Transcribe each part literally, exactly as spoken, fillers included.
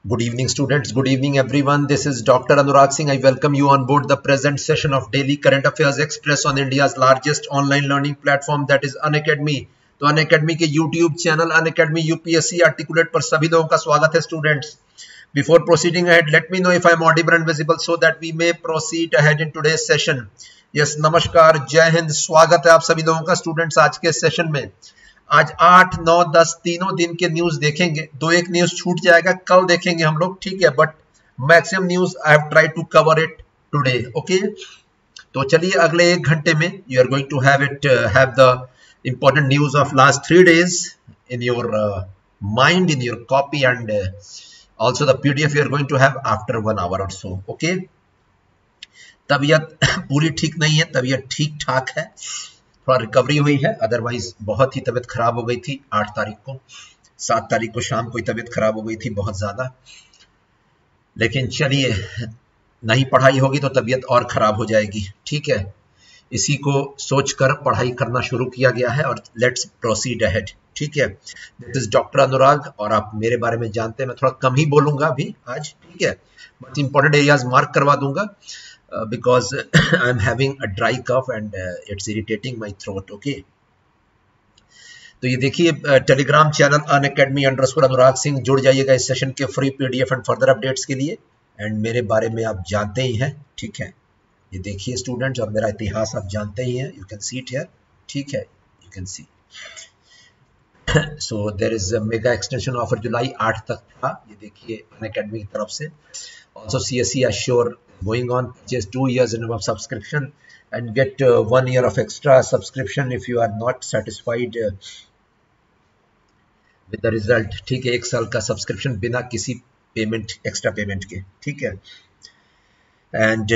Good evening, students. Good evening, everyone. This is Doctor Anurag Singh. I welcome you on board the present session of Daily Current Affairs Express on India's largest online learning platform, that is Unacademy. तो Unacademy के YouTube चैनल Unacademy U P S C Articulate पर सभी लोगों का स्वागत है, students. Before proceeding ahead, let me know if I am audible and visible so that we may proceed ahead in today's session. Yes, नमस्कार, जय हिंद, स्वागत है आप सभी लोगों का स्टूडेंट्स आज के सेशन में. आज आठ, नौ, दस तीनों दिन के न्यूज देखेंगे. दो एक न्यूज छूट जाएगा, कल देखेंगे हम लोग, ठीक है, but maximum news I have try to cover it today. Okay, तो चलिए अगले एक घंटे में you are going to have it have the important news of last three days in your mind, in your copy, and also the PDF you are going to have after one hour or so. Okay, तबीयत पूरी ठीक नहीं है, तबीयत ठीक ठाक है, थोड़ा रिकवरी हुई है, अदरवाइज बहुत ही तबीयत खराब हो गई थी. आठ तारीख को, सात तारीख को शाम को तबीयत खराब हो गई थी बहुत ज्यादा. लेकिन चलिए, नहीं पढ़ाई होगी तो तबीयत और खराब हो जाएगी, ठीक है. इसी को सोचकर पढ़ाई करना शुरू किया गया है और लेट्स प्रोसीड अहेड, ठीक है. दिस इज डॉक्टर अनुराग और आप मेरे बारे में जानते हैं. मैं थोड़ा कम ही बोलूंगा अभी आज, ठीक है, बट इंपॉर्टेंट एरियाज मार्क करवा दूंगा. Uh, because I'm having a dry cough and uh, it's irritating my throat. Okay, तो ये देखिए Telegram channel Unacademy underscore Anurag Singh, जुड़ जाइएगा इस सेशन के free PDF and further updates के लिए. एंड मेरे बारे में आप जानते ही हैं, ठीक है. ये देखिए स्टूडेंट्स, और मेरा इतिहास आप जानते ही हैं. You can see it here, ठीक है, you can see. So there is a mega extension offer, जुलाई आठ तक था, ये देखिए अनअकैडमी की तरफ से. Also C S E assure going on purchase two years in of subscription and get uh, one year of extra subscription if you are not satisfied uh, with the result. ठीक है, एक साल का subscription बिना किसी payment, extra payment के, ठीक है. And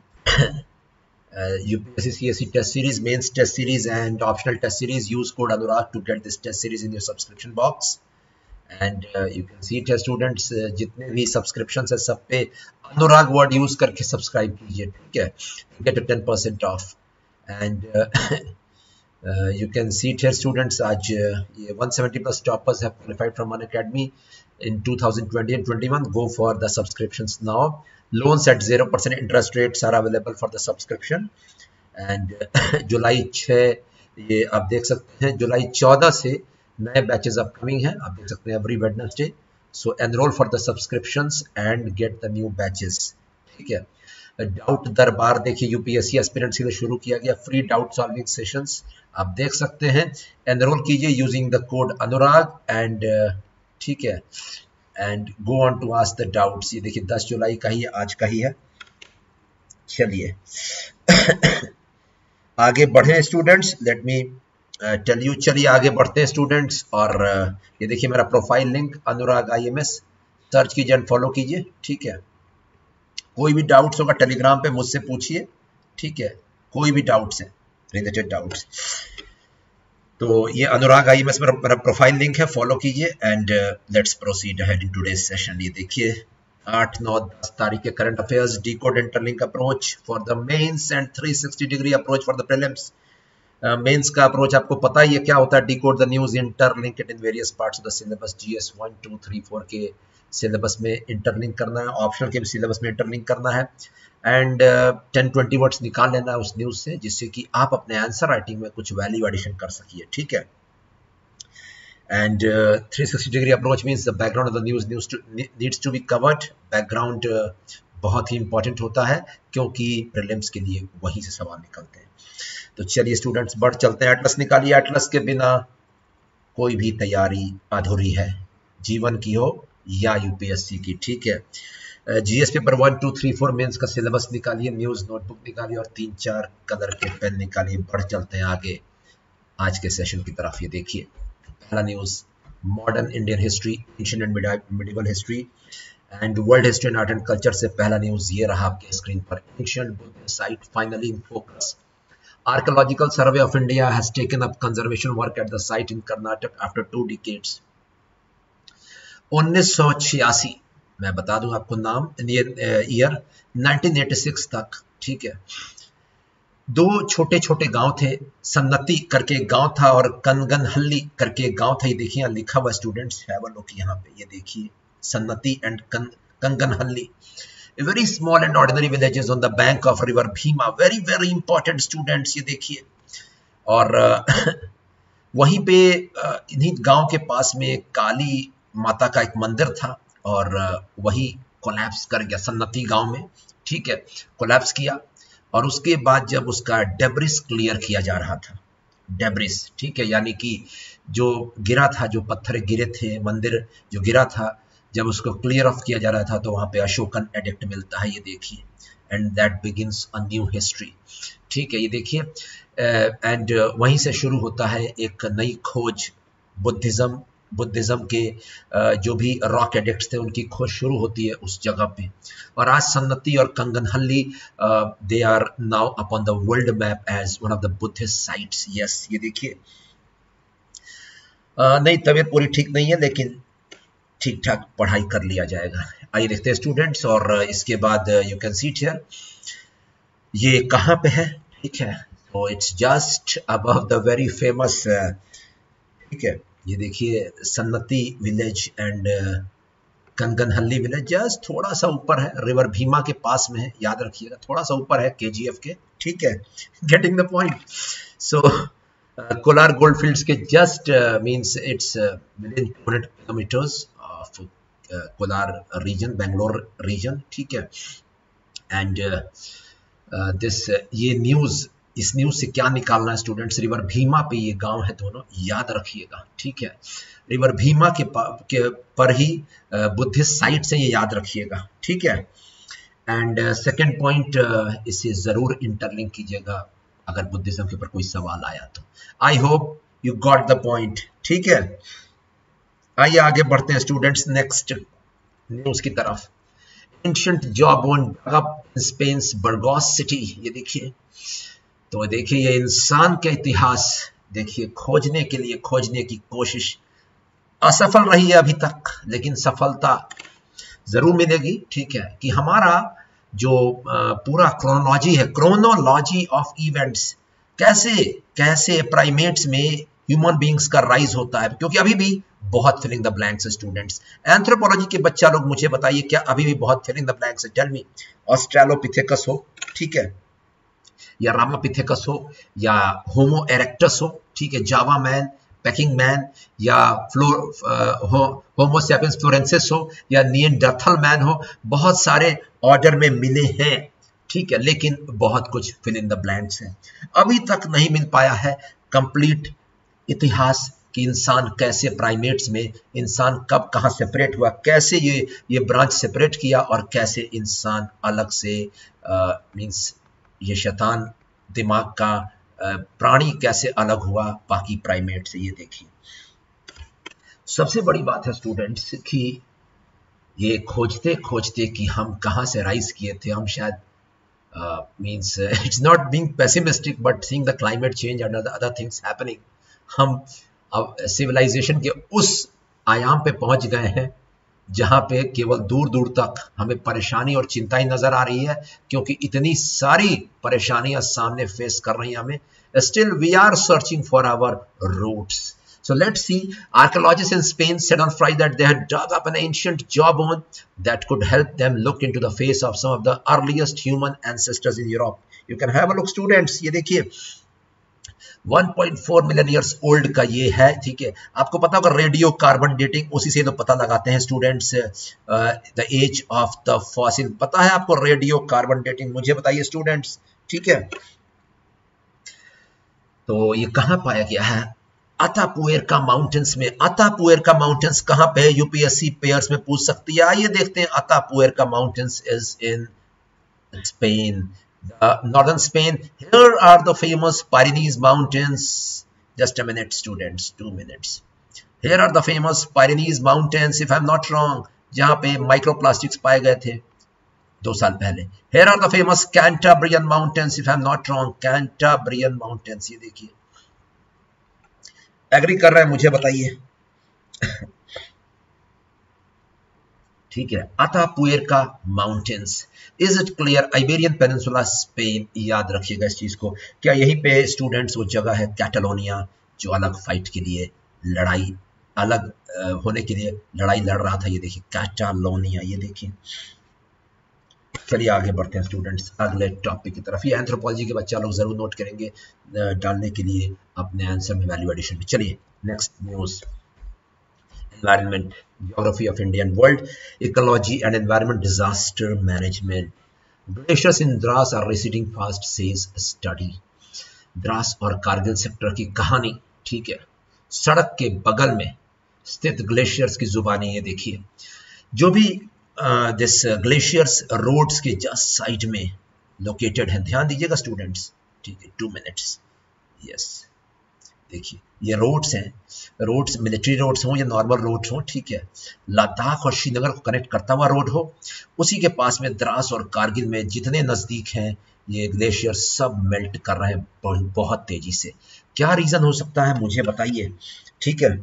U P S C C S E test series, mains test series and optional test series, use code Anurag to get this test series in your subscription box. And you can see it है students, जितने भी subscription है सब पे Anurag word use करके subscribe कीजिए, ठीक है, get ten percent off. And you can see it है स्टूडेंट्स, आज uh, ये one seventy plus toppers have qualified from Unacademy in twenty twenty and twenty-one. Go for the subscriptions now. Loans at zero percent interest rates are available for the subscription. And जुलाई छह, ये आप देख सकते हैं, जुलाई चौदह से नए बैचेस अपकमिंग हैं, आप देख सकते हैं, every Wednesday. So enrol for the subscriptions and get the new batches, ठीक है. डाउट दरबार देखिए यूपीएससी एस्पिरेंट्स के लिए शुरू किया गया, फ्री डाउट सॉल्विंग सेशंस आप देख सकते हैं. एनरोल कीजिए using the code Anurag and, ठीक है, and go on to ask the doubts. ये देखिए दस जुलाई का ही, आज का ही है. चलिए आगे बढ़े students, let me tell you. चलिए आगे बढ़ते हैं स्टूडेंट्स, और uh, ये देखिए मेरा profile link Anurag I M S, search कीजिए एंड फॉलो कीजिए, ठीक है. कोई भी डाउट्स होगा टेलीग्राम पे मुझसे पूछिए, ठीक है, कोई भी डाउट्स है, रिलेटेड डाउट्स. तो ये अनुराग आई एम एस मेरा प्रोफाइल लिंक है, फॉलो कीजिए and let's proceed ahead in today's session. ये देखिए आठ, नौ, दस तारीख के current affairs, decode interlink approach for the mains and three sixty degree approach for the prelims. Mains uh, का अप्रोच आपको पता ही है क्या होता है. Decode the news, interlink it in various parts of the syllabus. GS one two three four के syllabus में इंटरलिंक करना है, ऑप्शनल के सिलेबस में इंटरलिंक करना है, एंड टेन ट्वेंटी वर्ड्स निकाल लेना है उस न्यूज से, जिससे कि आप अपने आंसर राइटिंग में कुछ वैल्यू एडिशन कर सकिए, ठीक है. And three sixty degree approach means the background of the news news needs to be covered. Background बहुत ही इंपॉर्टेंट होता है क्योंकि प्रीलिम्स के लिए वहीं से सवाल निकलते हैं. तो चलिए स्टूडेंट्स बढ़ चलते हैं. एटलस निकालिए, एटलस के बिना कोई भी तैयारी अधूरी है, जीवन की हो या यूपीएससी की, ठीक है. GS paper one two three four mains का सिलेबस निकालिए, न्यूज नोटबुक निकालिए और तीन चार कलर के पेन निकालिए. बढ़ चलते हैं आगे आज के सेशन की तरफ. ये देखिए पहला news, modern Indian history, ancient and medieval history and world history and art and culture से पहला न्यूज ये रहा आपके स्क्रीन पर. Ancient Buddha site finally in focus. Archaeological Survey of India has taken up conservation work at the site in Karnataka after two decades. उन्नीस सौ छियासी, मैं बता दूं आपको नाम, ईयर नाइनटीन एटी सिक्स तक, ठीक है. दो छोटे छोटे गांव थे, सन्नति करके एक गांव था और कनगनहल्ली करके एक गांव था. ये देखिए लिखा हुआ स्टूडेंट्स, हैव अ लुक यहाँ पे, ये देखिए Sannati and Kanganhalli. Very small and ordinary villages on the bank of river Bhima. Very very important students, ये देखिए. और वहीं पे इन्हीं गांव के पास में काली माता का एक मंदिर था और वही कोलैप्स कर गया सन्नती गांव में. ठीक है, कोलैप्स किया और उसके बाद जब उसका डेब्रिस क्लियर किया जा रहा था, डेब्रिस, ठीक है, यानी कि जो गिरा था, जो पत्थर गिरे थे, मंदिर जो गिरा था, जब उसको क्लियर ऑफ किया जा रहा था तो वहां पे अशोकन एडिक्ट मिलता है, ये देखिए. And that begins a new history. ठीक है, ये देखिए. एंड uh, uh, वहीं से शुरू होता है एक नई खोज. बुद्धिज्म बुद्धिज्म के uh, जो भी रॉक एडिक्ट्स थे उनकी खोज शुरू होती है उस जगह पे. और आज सन्नती और Kanaganahalli they are now upon the world map as one of the Buddhist sites. Yes, ये देखिए. uh, नहीं, तबीयत पूरी ठीक नहीं है लेकिन ठीक ठाक पढ़ाई कर लिया जाएगा. आइए देखते हैं स्टूडेंट्स. और इसके बाद यू कैन सी हियर ये कहाँ पे है. ठीक है, तो it's just above the very famous. ठीक है, ये देखिए Sannati village and Kanaganahalli village just थोड़ा सा ऊपर है, रिवर भीमा के पास में है, याद रखिएगा, थोड़ा सा ऊपर है केजीएफ के. ठीक है, getting the point. So Kolar goldfields के just means it's within two hundred kilometers of Kolar region, Bangalore region. ठीक है, एंड दिस ये न्यूज, इस न्यूज से क्या निकालना है स्टूडेंट्स, रिवर भीमा पे ये गांव है दोनों, याद रखिएगा. ठीक है, रिवर भीमा के, के पर ही बुद्धिस्ट साइट से, ये याद रखिएगा. ठीक है, एंड सेकंड पॉइंट इसे जरूर इंटरलिंक कीजिएगा अगर बुद्धिज्म के ऊपर कोई सवाल आया तो. I hope you got the point. ठीक है, आइए आगे बढ़ते हैं स्टूडेंट्स नेक्स्ट न्यूज की तरफ. Ancient jawbone Spain's Burgos city. ये देखिए, तो देखिए ये इंसान के इतिहास देखिए, खोजने के लिए खोजने की कोशिश असफल रही है अभी तक, लेकिन सफलता जरूर मिलेगी. ठीक है, कि हमारा जो पूरा क्रोनोलॉजी है, क्रोनोलॉजी ऑफ इवेंट्स, कैसे कैसे प्राइमेट्स में ह्यूमन बीइंग्स का राइज होता है, क्योंकि अभी भी बहुत filling the blanks students. Anthropology के बच्चा लोग मुझे बताइए, क्या अभी भी बहुत फिलिंग द ब्लैंक्स है? Tell me. ऑस्ट्रेलोपिथेकस हो, ठीक है, या रामापिथेकस हो, या होमो इरेक्टस हो, ठीक है, जावा मैन, पैकिंग मैन, या फ्लोर हो, होमो सैपियंस फ्लोरेंसिस हो, या निएंडरथल मैन हो, बहुत सारे ऑर्डर में मिले हैं. ठीक है, लेकिन बहुत कुछ फिल इन द ब्लैंक्स है. अभी तक नहीं मिल पाया है कंप्लीट इतिहास कि इंसान कैसे, प्राइमेट्स में इंसान कब कहाँ सेपरेट हुआ, कैसे ये ये ब्रांच सेपरेट किया, और कैसे इंसान अलग से मींस ये शैतान दिमाग का प्राणी कैसे अलग हुआ बाकी प्राइमेट से. ये देखिए, सबसे बड़ी बात है स्टूडेंट्स कि ये खोजते खोजते कि हम कहाँ से राइज किए थे, हम शायद means it's not being pessimistic but seeing the climate change and other things happening, हम अब सिविलाइजेशन के उस आयाम पे पहुंच गए हैं जहां पे केवल दूर दूर तक हमें परेशानी और चिंताएं नजर आ रही है, क्योंकि इतनी सारी परेशानियां सामने फेस कर रही हैं हमें. Still we are searching for our roots. So let's see. Archaeologists in Spain said on Friday that they had dug up an ancient jawbone that could help them look into the face of some of the earliest human ancestors in Europe. You can have a look, students. ये देखिए, one point four million years old का ये है. ठीक है, आपको पता होगा रेडियो कार्बन डेटिंग, उसी से तो पता लगाते हैं students the age of the fossil. पता है आपको रेडियो कार्बन डेटिंग? मुझे बताइए स्टूडेंट्स. ठीक है, तो ये कहाँ पाया गया है? अतापुएरका माउंटेन्स में. अतापुएरका माउंटेन्स कहाँ पे है? यूपीएससी पेयर्स में पूछ सकती है. आइए देखते हैं. Atapuerca mountains is in Spain, northern Spain. Here are the famous Pyrenees mountains. Just a minute students, two minutes. Here are the famous Pyrenees mountains, if I am not wrong, जहां पे microplastics पाए गए थे दो साल पहले. Here are the famous Cantabrian mountains, if I am not wrong, Cantabrian mountains. ये देखिए, एग्री कर रहे हैं मुझे बताइए. ठीक है, Atapuerca mountains. Is it clear? Iberian peninsula, Spain. याद रखिएगा इस चीज को. क्या यहीं पे स्टूडेंट्स वो जगह है कैटालोनिया जो अलग फाइट के लिए लड़ाई अलग होने के लिए लड़ाई लड़ रहा था। ये देखिए कैटालोनिया, ये देखिए। चलिए आगे बढ़ते हैं स्टूडेंट्स अगले टॉपिक की तरफ। ये एंथ्रोपोलॉजी के बच्चा लोग जरूर नोट करेंगे डालने के लिए अपने आंसर में वैल्यू एडिशन में। चलिए next news, environment, geography of Indian world, ecology and environment, disaster management. Glaciers in Dras are receding fast says study. Dras और कारगिल सेक्टर की कहानी, ठीक है, सड़क के बगल में स्थित ग्लेशियर्स की जुबानी। ये देखिए जो भी दिस ग्लेशियर्स रोड्स के जस्ट साइड में लोकेटेड है। ध्यान दीजिएगा स्टूडेंट्स, ठीक है, टू मिनट्स। यस देखिए ये रोड्स हैं, रोड्स मिलिट्री रोड्स हो या नॉर्मल रोड्स हो, ठीक है, लद्दाख और श्रीनगर को कनेक्ट करता हुआ रोड हो, उसी के पास में द्रास और कारगिल में जितने नजदीक हैं ये ग्लेशियर सब मेल्ट कर रहे हैं बहुत तेजी से। क्या रीजन हो सकता है मुझे बताइए, ठीक है,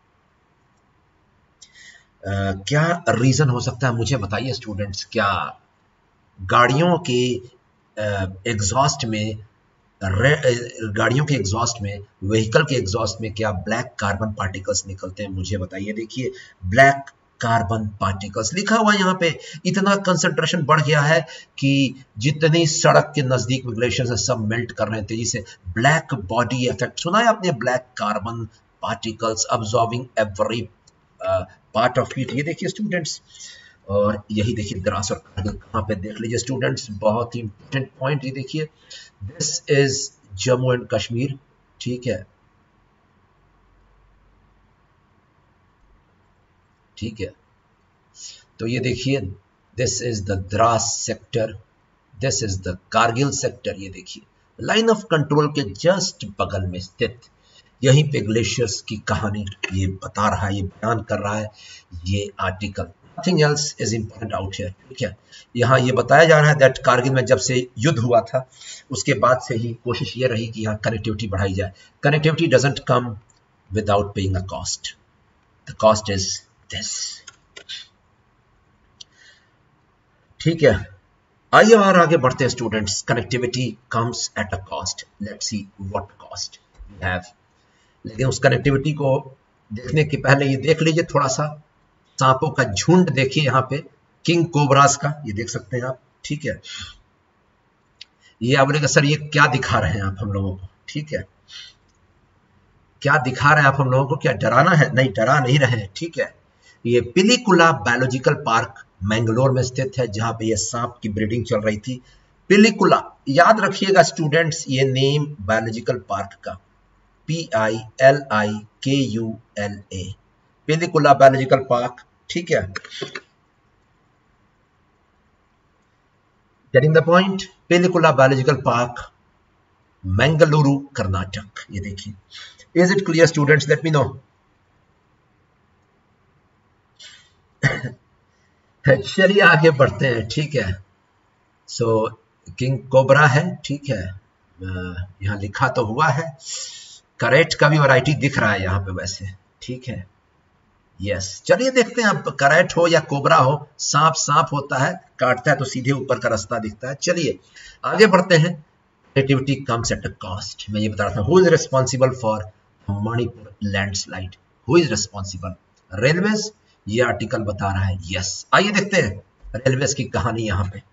Uh, क्या रीजन हो सकता है मुझे बताइए स्टूडेंट्स। क्या गाड़ियों के एग्जॉस्ट uh, में गाड़ियों के एग्जॉस्ट में, व्हीकल के एग्जॉस्ट में क्या ब्लैक कार्बन पार्टिकल्स निकलते हैं मुझे बताइए। देखिए ब्लैक कार्बन पार्टिकल्स लिखा हुआ है यहाँ पे। इतना कंसंट्रेशन बढ़ गया है कि जितनी सड़क के नजदीक ग्लेशियर से सब मेल्ट कर रहे हैं तेजी से। ब्लैक बॉडी इफेक्ट सुना है आपने, black carbon particles absorbing every part of heat. ये देखिए स्टूडेंट्स, और यही देखिए द्रास और कारगिल कहाँ पे, देख लीजिए स्टूडेंट्स, बहुत ही इंपॉर्टेंट पॉइंट। ये देखिए this is Jammu and Kashmir, ठीक है, ठीक है। तो ये देखिए this is the Dras sector, this is the Kargil sector. ये देखिए लाइन ऑफ कंट्रोल के जस्ट बगल में स्थित यहीं पे ग्लेशियर्स की कहानी ये बता रहा है, ये बयान कर रहा है ये article. Nothing else is important out here, ठीक है। यहाँ ये बताया जा रहा है दैट कारगिल में जब से युद्ध हुआ था उसके बाद से ही कोशिश ये रही कि यहाँ कनेक्टिविटी बढ़ाई जाए। Connectivity doesn't come without paying a cost, the cost is this, ठीक है। आइए और आगे बढ़ते हैं students. Connectivity comes at a cost, let's see what cost we have. लेकिन उस कनेक्टिविटी को देखने के पहले ये देख लीजिए थोड़ा सा सांपों का झुंड देखिए यहाँ पे, किंग कोबरास का, ये देख सकते हैं आप, ठीक है। ये आप बोलेगा सर ये क्या दिखा रहे हैं आप हम लोगों को, ठीक है, क्या दिखा रहे हैं आप हम लोगों को, क्या डराना है? नहीं, डरा नहीं रहे हैं, ठीक है। ये पिलिकुला बायोलॉजिकल पार्क मैंगलोर में स्थित है जहां पे ये सांप की ब्रीडिंग चल रही थी। पिलिकुला, याद रखिएगा स्टूडेंट्स ये नेम बायोलॉजिकल पार्क का, P I L I K U L A, Pilikula biological park, ठीक है। Getting the point, Pilikula biological park, Mangaluru, Karnataka. ये देखिए, is it clear students? Let me know. चलिए आगे बढ़ते हैं, ठीक है। सो किंग कोबरा है, ठीक है, यहां लिखा तो हुआ है। करेट का भी वैरायटी दिख रहा है यहाँ पे वैसे, ठीक है। यस, चलिए देखते हैं अब करेट हो या कोबरा हो, सांप सांप होता है, काटता है तो सीधे ऊपर का रास्ता दिखता है। चलिए आगे बढ़ते हैं। Creativity comes at a cost, मैं ये बता रहा था। Who is responsible for Manipur landslide? Who is responsible? Railways, ये आर्टिकल बता रहा है। यस, आइए देखते हैं रेलवेज की कहानी यहाँ पे।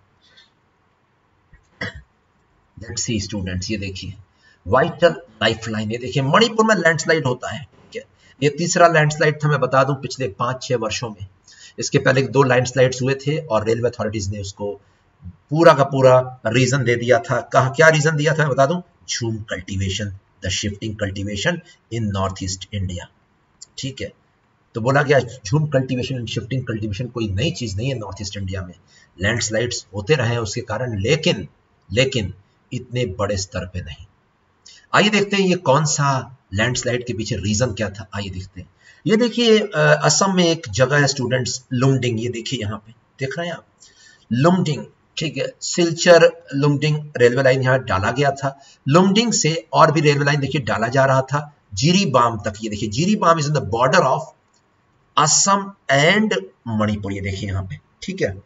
लेट्स सी स्टूडेंट्स, ये देखिए वाइटल लाइफलाइन। ये देखिए मणिपुर में लैंडस्लाइड होता है, ठीक है। ये तीसरा लैंडस्लाइड था, मैं बता दूं, पिछले पांच छह वर्षों में। इसके पहले दो लैंडस्लाइड्स हुए थे और रेलवे अथॉरिटीज ने उसको पूरा का पूरा रीजन दे दिया था। कहा क्या रीजन दिया था मैं बता दूं, jhum cultivation, the shifting cultivation in north east India, ठीक है। तो बोला गया झूम कल्टीवेशन एंड शिफ्टिंग कल्टीवेशन कोई नई चीज नहीं है नॉर्थ ईस्ट इंडिया में, लैंडस्लाइड्स होते रहे उसके कारण, लेकिन लेकिन इतने बड़े स्तर पे नहीं। आइए देखते हैं ये कौन सा लैंडस्लाइड के पीछे रीजन क्या था, आइए देखते हैं। ये देखिए असम में एक जगह है स्टूडेंट्स, लुमडिंग, ये देखिए यहाँ पे देख रहे हैं आप, लुमडिंग, ठीक है। सिलचर लुमडिंग रेलवे लाइन यहाँ डाला गया था। लुमडिंग से और भी रेलवे लाइन देखिए डाला जा रहा था जिरीबाम तक। ये देखिए Jiribam is in the border of Assam and Manipur, ये देखिए यहाँ पे, ठीक है।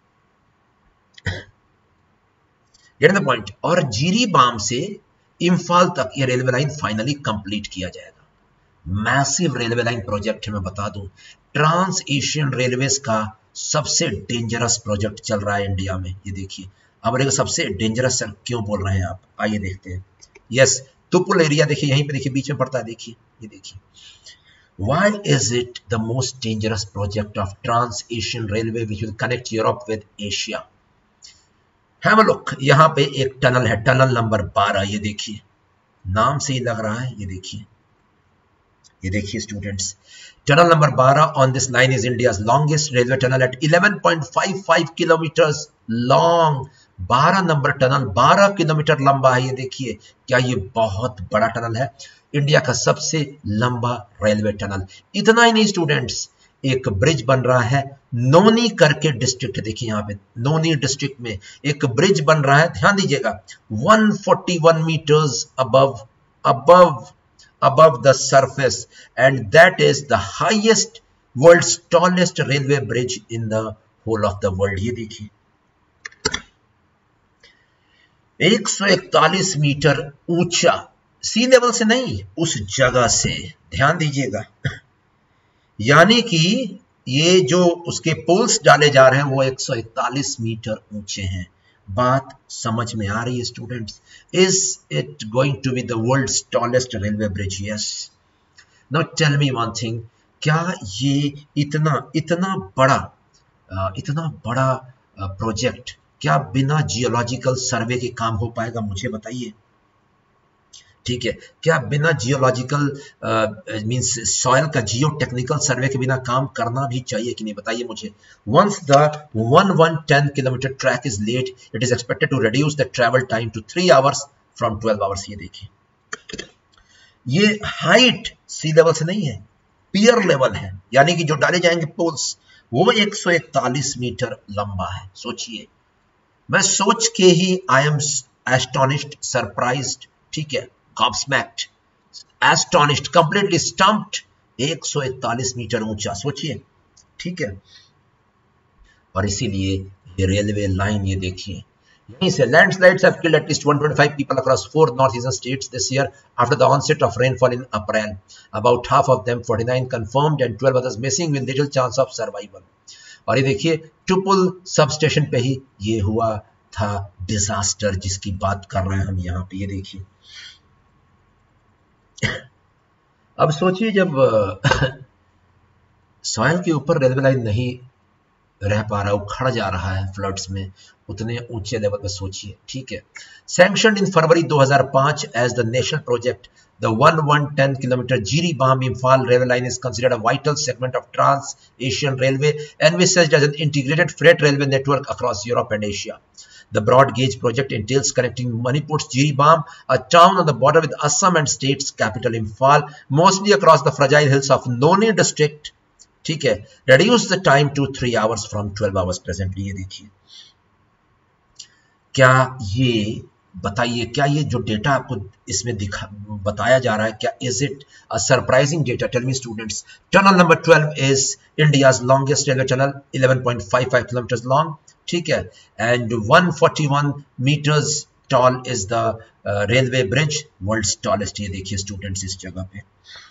Get the point. और जिरीबाम से इम्फाल तक ये रेलवे लाइन फाइनली कंप्लीट किया जाएगा। मैसिव रेलवे लाइन प्रोजेक्ट है। मैं बता दूं, ट्रांस एशियन रेलवेज का सबसे डेंजरस प्रोजेक्ट चल रहा है इंडिया में। ये देखिए, अमेरिका सबसे डेंजरस क्यों बोल रहे हैं आप, आइए देखते हैं। यस, तुपुल एरिया देखिए, यहीं पे देखिए, बीच में पड़ता है, देखिए, ये देखिए। Why is it the most dangerous project of Trans-Asian Railway which will connect Europe with Asia? Have a look. यहाँ पे एक टनल है, टनल नंबर बारह, ये देखिए, नाम से ही लग रहा है, ये देखिए, ये देखिए स्टूडेंट्स, टनल नंबर बारह on this line is India's longest railway tunnel at eleven point five five kilometers long. बारह नंबर टनल बारह किलोमीटर लंबा है। ये देखिए, क्या ये बहुत बड़ा टनल है, इंडिया का सबसे लंबा रेलवे टनल। इतना ही नहीं स्टूडेंट्स, एक ब्रिज बन रहा है नोनी करके डिस्ट्रिक्ट, देखिए यहाँ पे नोनी डिस्ट्रिक्ट में एक ब्रिज बन रहा है, ध्यान दीजिएगा, one forty-one metres above above above the surface, and that is the highest, world's tallest railway bridge in the whole of the world. ये देखिए, एक सौ इकतालीस मीटर ऊंचा, सी लेवल से नहीं, उस जगह से, ध्यान दीजिएगा, यानी कि ये जो उसके पोल्स डाले जा रहे हैं वो एक सौ इकतालीस मीटर ऊंचे हैं। बात समझ में आ रही है students? Is it going to be the world's tallest railway bridge? Yes. Now tell me one thing, क्या ये इतना इतना बड़ा इतना बड़ा प्रोजेक्ट क्या बिना जियोलॉजिकल सर्वे के काम हो पाएगा? मुझे बताइए, ठीक है, क्या बिना जियोलॉजिकल मींस सॉइल का जियो टेक्निकल सर्वे के बिना काम करना भी चाहिए कि नहीं, बताइए मुझे। Once the eleven ten kilometre track is laid, it is expected to reduce the travel time to three hours from twelve hours. ये देखिए, ये हाइट सी लेवल से नहीं है, पियर लेवल है, यानी कि जो डाले जाएंगे पोल्स वो एक सौ इकतालीस मीटर लंबा है। सोचिए, मैं सोच के ही आई एम एस्टोनिश्ड, सरप्राइज्ड, ठीक है, gobsmacked, astonished, completely stumped, एक सौ इकतालीस मीटर ऊंचा, सोचिए, ठीक है। और इसीलिए ये रेलवे लाइन, ये देखिए, यहीं से landslides have killed at least one hundred twenty-five people across four northeastern states this year after the onset of rainfall in April. About half of them, forty-nine confirmed and twelve others missing with little chance of survival. और ये देखिए, टुपुल sub station पे ही ये हुआ था disaster जिसकी बात कर रहे हैं हम यहाँ पे। ये देखिए, अब सोचिए, जब सॉइल के ऊपर रेलवे लाइन नहीं रह पा रहा, उखड़ जा रहा है फ्लड्स में, उतने ऊंचे लेवल पे सोचिए, ठीक है। सैंक्शनड इन फरवरी दो हज़ार पाँच as the national project, the eleven ten kilometre Jirebam Imphal railway line is considered a vital segment of Trans-Asian Railway, envisaged as an integrated freight railway network across Europe and Asia. The broad gauge project entails connecting Manipur's Jirebam, a town on the border with Assam and state's capital Imphal, mostly across the fragile hills of Noni district, ठीक है, reduce the time to three hours from twelve hours presently। ये देखिए, क्या ये बताइए, क्या ये जो डेटा आपको इसमें दिखा बताया जा रहा है, क्या is it a surprising data? Tell me students. Tunnel number twelve is India's longest railway tunnel, eleven point five five kilometre long, ठीक है, and one forty-one metres tall is the railway bridge, world's tallest. ये देखिए students, इस जगह पे,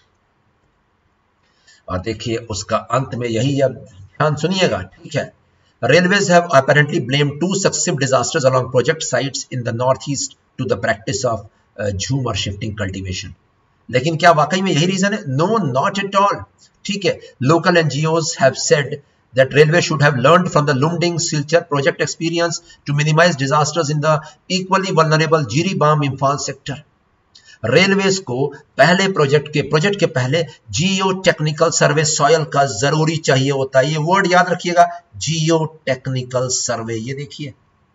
और देखिए उसका अंत में यही, अब ध्यान सुनिएगा, ठीक है। Railways have apparently blamed two successive disasters along project sites in the northeast to the practice of uh, झूमर shifting cultivation. लेकिन क्या वाकई में यही रीजन है? No, not at all. ठीक है, local N G Os have said that railway should have learned from the Lumding Silchar project experience to minimize disasters in the equally vulnerable Jirebam Imphal sector. Railways को पहले project के project के पहले जियो technical सर्वे soil का जरूरी चाहिए होता है। ये वर्ड याद रखिएगा, जियो टेक्निकल सर्वे। ये देखिए,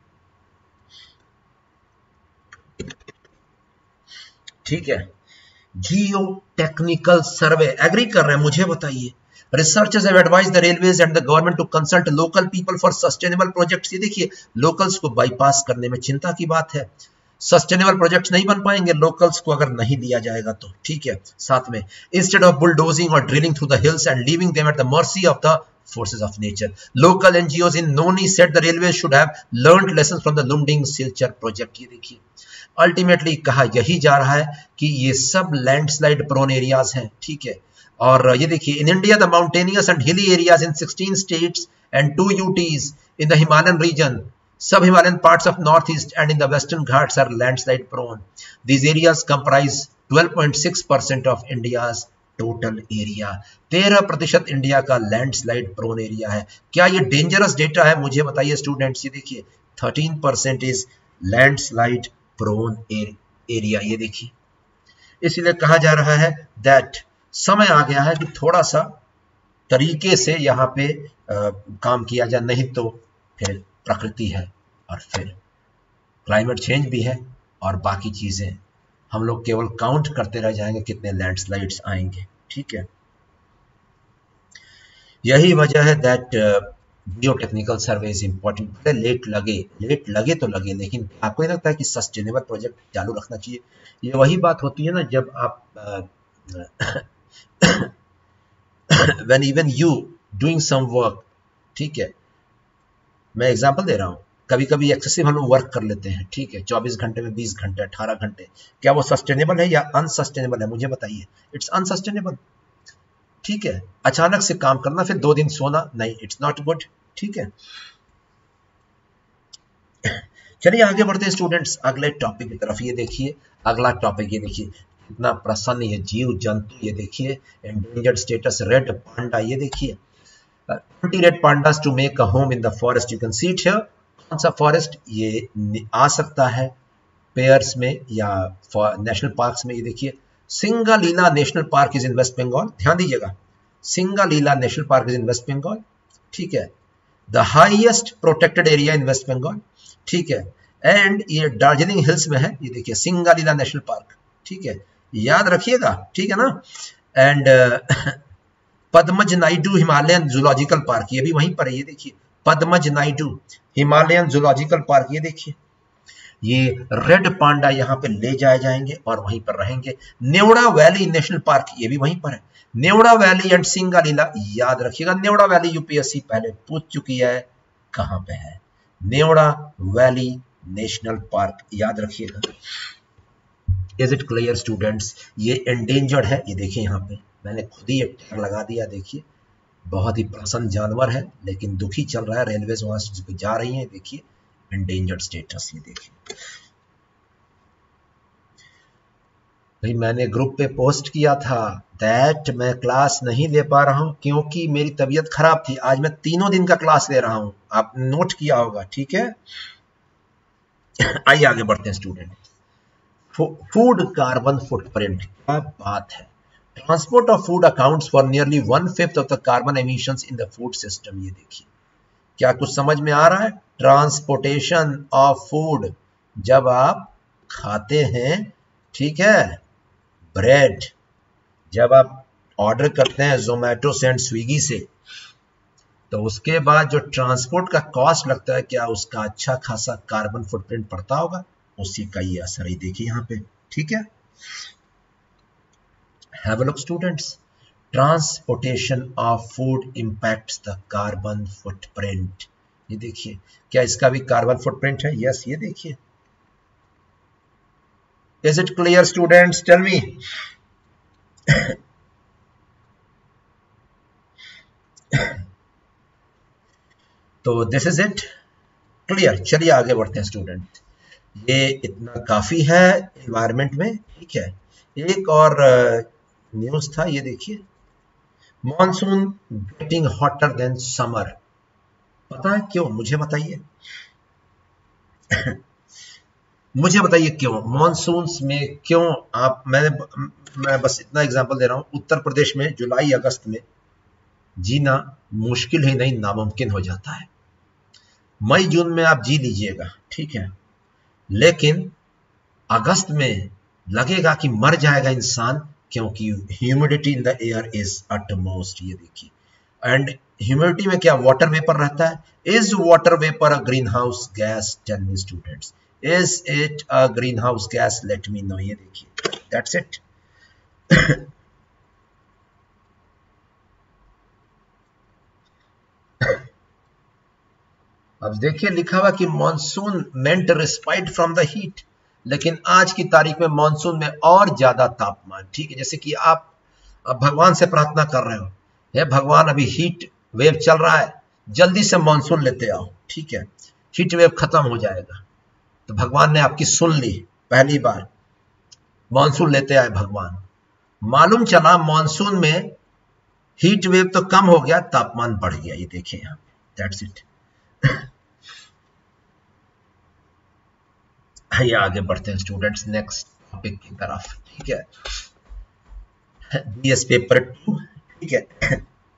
ठीक है, जियो टेक्निकल सर्वे। एग्री कर रहे हैं? मुझे बताइए। Researchers have advised the railways and the government to consult local people for sustainable projects. ये देखिए, लोकल्स को बाईपास करने में चिंता की बात है। सस्टेनेबल प्रोजेक्ट्स नहीं बन पाएंगे लोकल्स को अगर नहीं लिया जाएगा तो, ठीक है। साथ में, इंस्टेड ऑफ बुलडोजिंग और drilling through the hills and leaving them at the mercy of the forces of nature. Local N G Os in Noni said the railways should have learned lessons from the Lumding Silchar project. ये देखिए ultimately कहा यही जा रहा है कि ये सब लैंडस्लाइड प्रोन एरियाज हैं, ठीक है। और ये देखिए in India the mountainous and hilly areas in sixteen states and two UTs in the Himalayan region, sub Himalayan parts of northeast and in the western ghats are landslide prone. These areas comprise twelve point six percent of India's total area. तेरह प्रतिशत India का landslide prone area है। क्या ये dangerous data है? मुझे बताइए students. ये देखिए thirteen percent is landslide prone area, ये देखिए। इसलिए कहा जा रहा है दैट समय आ गया है कि थोड़ा सा तरीके से यहाँ पे आ, काम किया जाए, नहीं तो फिर प्रकृति है और फिर क्लाइमेट चेंज भी है और बाकी चीजें हम लोग केवल काउंट करते रह जाएंगे कितने लैंडस्लाइड्स आएंगे, ठीक है। यही वजह है that geo technical survey is important. Late लगे लेट लगे तो लगे, लेकिन आपको नहीं लगता है कि सस्टेनेबल प्रोजेक्ट चालू रखना चाहिए? ये वही बात होती है ना जब आप when even you doing some work, ठीक है, मैं एग्जांपल दे रहा हूं, कभी कभी एक्सेसिव हम लोग वर्क कर लेते हैं, ठीक है, चौबीस घंटे में बीस घंटे अठारह घंटे, क्या वो सस्टेनेबल है या अनसस्टेनेबल है? मुझे बताइए। इट्स अनसस्टेनेबल, ठीक है। अचानक से काम करना फिर दो दिन सोना, नहीं, इट्स नॉट गुड, ठीक है। चलिए आगे बढ़ते हैं स्टूडेंट्स अगले टॉपिक की तरफ। ये देखिए अगला टॉपिक, ये देखिए कितना प्रसन्न है जीव जंतु, ये देखिए एंडेंजर्ड स्टेटस रेड पांडा, ये देखिए twenty red pandas to make a home in the forest. You can see it here. कौन सा फॉरेस्ट? ये आ सकता है पेयर्स में या नेशनल पार्क्स में। ये देखिए Singalila national park is in West Bengal, ध्यान दीजिएगा, Singalila national park is in West Bengal, ठीक है। The highest protected area in West Bengal, ठीक है। एंड ये दार्जिलिंग हिल्स में है, ये देखिए सिंगालीला नेशनल पार्क, ठीक है, याद रखिएगा, ठीक है ना। And Padmaja Naidu Himalayan zoological park, ये भी वहीं पर है, ये देखिए Padmaja Naidu Himalayan zoological park, ये देखिए ये रेड पांडा यहाँ पे ले जाए जाएंगे और वहीं पर रहेंगे। नेवड़ा वैली नेशनल पार्क, ये भी वहीं पर है। नेवड़ा वैली एंड सिंगालीला, याद रखिएगा नेवड़ा वैली यूपीएससी पहले पूछ चुकी है, कहां पे है? नेवड़ा वैली नेशनल पार्क, याद रखिएगा। Is it clear students? ये एंडेंजर्ड है, ये देखिए यहाँ पे मैंने खुद ही एक टैग लगा दिया, देखिए बहुत ही प्रसन्न जानवर है लेकिन दुखी चल रहा है, रेलवेज वहां से जा रही है, देखिए एंडेंजर्ड स्टेटस, ये देखिए भाई मैंने ग्रुप पे पोस्ट किया था दैट मैं क्लास नहीं ले पा रहा हूं क्योंकि मेरी तबीयत खराब थी। आज मैं तीनों दिन का क्लास ले रहा हूं, आप नोट किया होगा, ठीक है। आइए आगे बढ़ते हैं स्टूडेंट। फूड कार्बन फुटप्रिंट, क्या बात है। Transport of food accounts for nearly one fifth of the carbon emissions in the food system, ये देखिए क्या कुछ समझ में आ रहा है? ट्रांसपोर्टेशन ऑफ फूड, जब आप खाते हैं, ठीक है, ब्रेड जब आप ऑर्डर करते हैं जोमेटो से एंड स्विगी से, तो उसके बाद जो ट्रांसपोर्ट का कॉस्ट लगता है, क्या उसका अच्छा खासा कार्बन फुटप्रिंट पड़ता होगा? उसी का ये असर ही देखिए यहाँ पे, ठीक है। Have a look students. Transportation of food impacts the carbon footprint. ये देखिए क्या इसका भी कार्बन फुटप्रिंट है? यस, ये देखिए। Is it clear students? Tell me. तो दिस इज इट, क्लियर। चलिए आगे बढ़ते हैं स्टूडेंट। ये इतना काफी है एनवायरमेंट में, ठीक है। एक और न्यूज था, ये देखिए monsoon getting hotter than summer. पता है क्यों? मुझे बताइए। मुझे बताइए क्यों मॉनसून्स में क्यों आप, मैंने मैं बस इतना एग्जांपल दे रहा हूं, उत्तर प्रदेश में जुलाई अगस्त में जीना मुश्किल ही नहीं नामुमकिन हो जाता है। मई जून में आप जी लीजिएगा, ठीक है, लेकिन अगस्त में लगेगा कि मर जाएगा इंसान, क्योंकि humidity in the air is utmost, ये देखिए। एंड ह्यूमिडिटी में क्या वाटर वेपर रहता है? Is water vapour a greenhouse gas? Tell me students, is it a greenhouse gas? Let me know, ये देखिए, दैट्स इट। अब देखिए लिखा हुआ कि monsoon meant respite from the heat, लेकिन आज की तारीख में मॉनसून में और ज्यादा तापमान, ठीक है। जैसे कि आप, आप भगवान से प्रार्थना कर रहे हो, हे भगवान अभी हीट वेव चल रहा है, जल्दी से मॉनसून लेते आओ, ठीक है, हीट वेव खत्म हो जाएगा। तो भगवान ने आपकी सुन ली, पहली बार मॉनसून लेते आए भगवान। मालूम चला मॉनसून में हीट वेव तो कम हो गया, तापमान बढ़ गया। ये देखिए यहाँ पे, दैट्स इट। आइए आगे बढ़ते हैं स्टूडेंट्स नेक्स्ट टॉपिक की तरफ, ठीक है। बीएस पेपर टू, ठीक है।